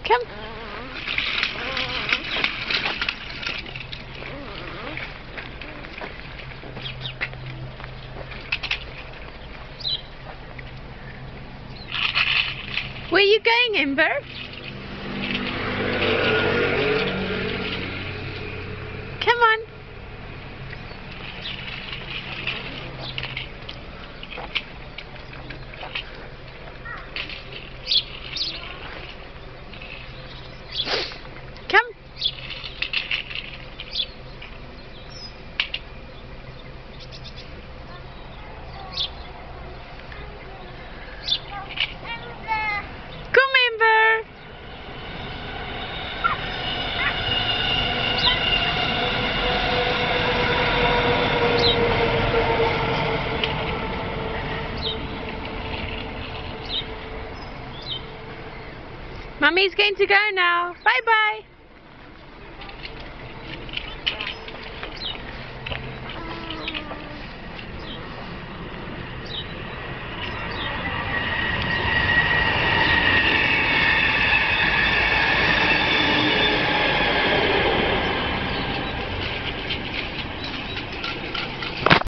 Come. Where are you going, Ember? Come on. Come. Come, Ember. Mummy's going to go now. Bye-bye.